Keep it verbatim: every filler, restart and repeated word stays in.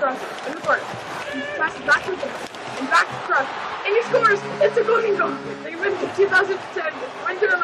across in the court. He passes back to the and back across. And he scores! It's a golden goal! They win the two thousand ten Winter